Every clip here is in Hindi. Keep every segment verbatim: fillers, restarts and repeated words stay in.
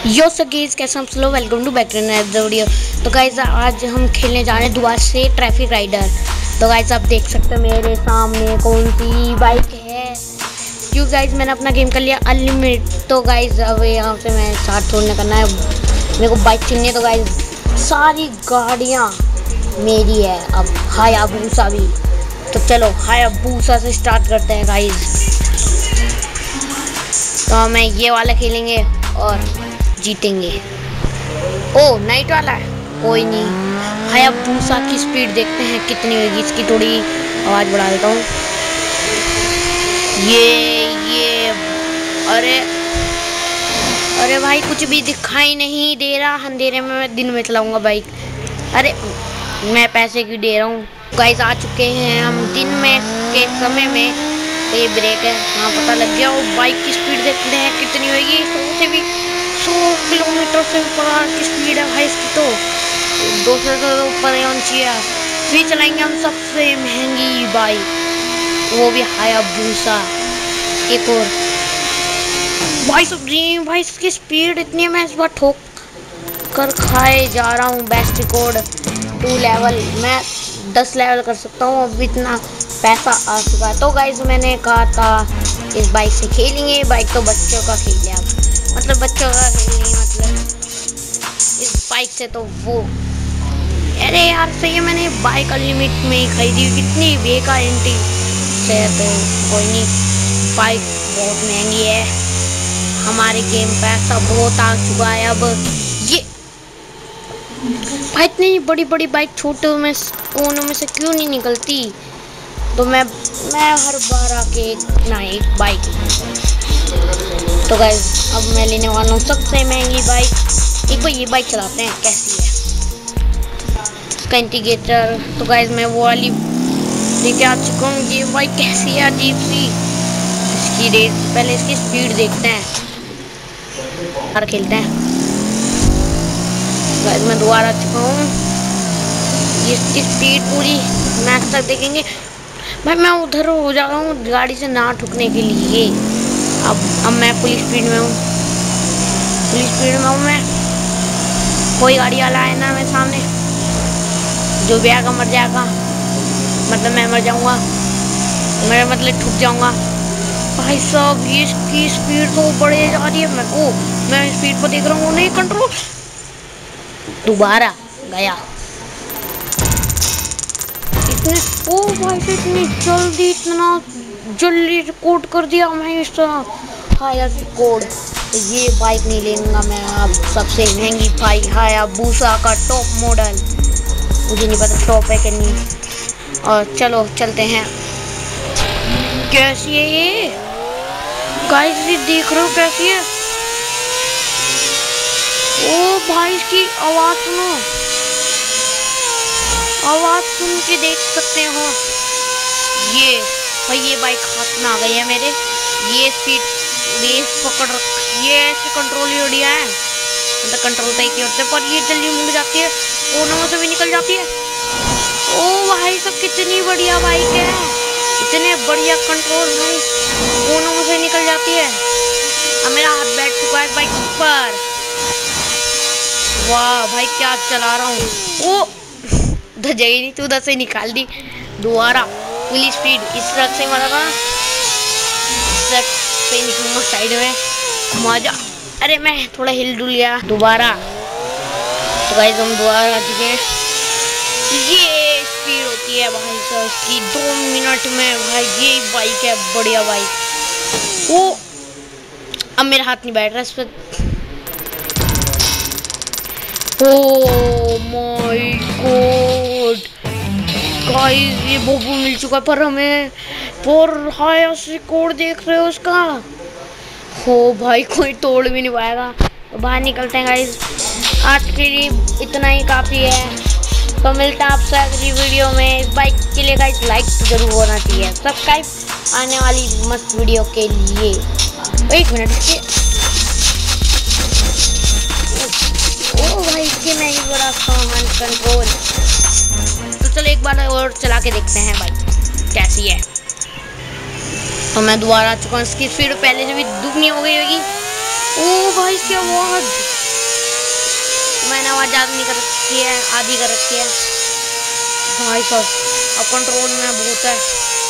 यो सो गाइस, कैसे हम स्लो welcome to back to another video. तो गाइस आज हम खेलने जा रहे हैं दोबारा से ट्रैफिक राइडर। तो गाइस आप देख सकते हो मेरे सामने कौन सी बाइक है। क्यों गाइस मैंने अपना गेम कर लिया अनलिमिटेड। तो गाइस अब यहाँ से मैं स्टार्ट छोड़ने करना है, मेरे को बाइक चुननी है। तो गाइस सारी गाड़ियाँ मेरी है अब, हायाबूसा भी। तो चलो हायाबूसा से स्टार्ट करते हैं गाइस। तो हमें ये वाला खेलेंगे और जीतेंगे। ओ नाइट वाला है, कोई नहीं। हायाबूसा की स्पीड देखते हैं कितनी होगी। इसकी थोड़ी आवाज़ बढ़ा देता हूँ। ये ये अरे अरे भाई कुछ भी दिखाई नहीं दे रहा। अंधेरे में मैं दिन में चलाऊंगा बाइक। अरे मैं पैसे क्यों दे रहा हूँ। गाइस आ चुके हैं हम दिन में के समय में। ये ब्रेक है, हाँ पता लग गया। और बाइक की स्पीड देखते हैं कितनी होगी। सौ से भी सौ किलोमीटर से ऊपर की स्पीड है भाई इसकी। तो दो सौ से ऊपर है। फिर चलाएंगे हम सबसे महंगी बाइक, वो भी हायाबूसा। एक और भाई सब जी भाई इसकी स्पीड इतनी है, मैं इस बार ठोक कर खाए जा रहा हूँ। बेस्ट रिकॉर्ड टू लेवल, मैं दस लेवल कर सकता हूँ। अब इतना पैसा आ चुका है। तो गाइस मैंने कहा था इस बाइक से खेलेंगे। बाइक तो बच्चों का खेल है, मतलब बच्चों का खेल नहीं, मतलब इस बाइक से तो वो। अरे यार सही है, मैंने बाइक अनलिमिट में ही खरीदी। कितनी बेकार एंटी से, तो कोई नहीं। बाइक बहुत महंगी है, हमारे गेम पैसा बहुत आ चुका है। अब ये भाई इतनी बड़ी बड़ी बाइक छोटे में कोनों में से क्यों नहीं निकलती। तो मैं मैं हर बार आके ना एक बाइक। तो गाइस अब मैं लेने वाला हूँ सबसे महंगी बाइक। एक बार ये बाइक चलाते हैं कैसी है इसका इंडिकेटर। तो गाइस मैं वो वाली लेके आ चुका हूँ। ये बाइक कैसी है, अजीब सी। इसकी रेस पहले इसकी स्पीड देखते हैं और खेलते हैं। गाइस मैं दोबारा आ चुका हूँ। इसकी स्पीड पूरी मैच तक देखेंगे। भाई मैं उधर हो जा रहा हूँ गाड़ी से ना ठुकने के लिए। अब अब मैं पुलिस स्पीड में हूँ, पुलिस स्पीड में हूँ मैं। कोई गाड़ी वाला है ना मेरे सामने, जो भी आएगा मर जाएगा। मतलब मैं मर जाऊँगा, मेरा मतलब ठुक जाऊँगा। भाई साहब ये इसकी स्पीड तो बढ़े जा रही है। मैं ओ मैं स्पीड पर देख रहा हूँ, नहीं कंट्रोल। दोबारा गया। इतने ओ भाई से इतनी जल्दी, इतना जल्दी रिकॉर्ड कर दिया मैं इस हायर रिकॉर्ड। ये बाइक नहीं लेऊंगा मैं अब। सबसे महंगी बाइक हायाबूसा का टॉप मॉडल, मुझे नहीं पता टॉप है कि नहीं। और चलो चलते हैं। कैसी है ये गाइस, ये देख रहे हो कैसी है। ओ भाई इसकी आवाज सुनो, आवाज सुन के देख सकते हो। ये भाई ये बाइक हाथ में आ गई है मेरे। ये स्पीड रेस पकड़ रख, ये ऐसे कंट्रोल ही बढ़िया है, मतलब कंट्रोल सही की होते, पर ये जल्दी मुड़ जाती है, कोनों से भी निकल जाती है। ओ भाई सब कितनी बढ़िया बाइक है, इतने बढ़िया कंट्रोल भाई, कोनों से निकल जाती है। अब मेरा हाथ बैठ चुका है बाइक पर। वाह भाई क्या चला रहा हूँ। ओ धजा ही नहीं, तू उधर से निकाल दी। दोबारा फुल स्पीड इस ट्रक से मारा, ट्रक से निकलूंगा साइड में मजा। अरे मैं थोड़ा हिल डुल गया। दोबारा तो गाइस हम दोबारा आ चुके हैं। ये स्पीड होती है भाई साहब इसकी दो मिनट में। भाई ये बाइक है बढ़िया बाइक। ओ अब मेरा हाथ नहीं बैठ रहा इस पर। ओह माय गॉड गाइस ये बोबू मिल चुका है, पर हमें पर हाईएस्ट रिकॉर्ड देख रहे हो उसका। हो भाई कोई तोड़ भी नहीं पाएगा। तो बाहर निकलते हैं गाइस, आज के लिए इतना ही काफ़ी है। तो मिलता है आपसे अगली वीडियो में। इस बाइक के लिए गाइस लाइक जरूर होना चाहिए, सब्सक्राइब आने वाली मस्त वीडियो के लिए। एक मिनट इसके, ओ भाई इसके मैं ही बड़ा हैंड कंट्रोल। तो चलो एक बार और चला के देखते हैं बाइक कैसी है। तो मैं दोबारा आ चुका हूँ। इसकी स्पीड पहले से भी दुगनी हो गई होगी। ओ भाई क्या आवाज, मैंने आवाज ज्यादा नहीं कर रखी है, आधी कर रखी है भाई साहब। अब कंट्रोल में बहुत है।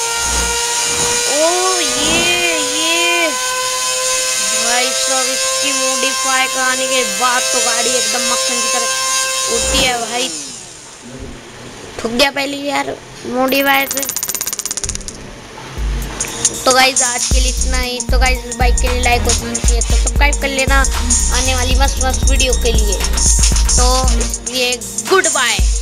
ओ ये ये भाई साहब, इसकी मॉडिफाई कराने के बाद तो गाड़ी एकदम मक्खन की तरह उड़ती है भाई। ठुक गया पहले यार मॉडिफाई से। तो गाइस आज के लिए इतना ही। तो गाइस बाइक के लिए लाइक और चाहिए तो सब्सक्राइब कर लेना आने वाली मस्त मस्त वीडियो के लिए। तो ये गुड बाय।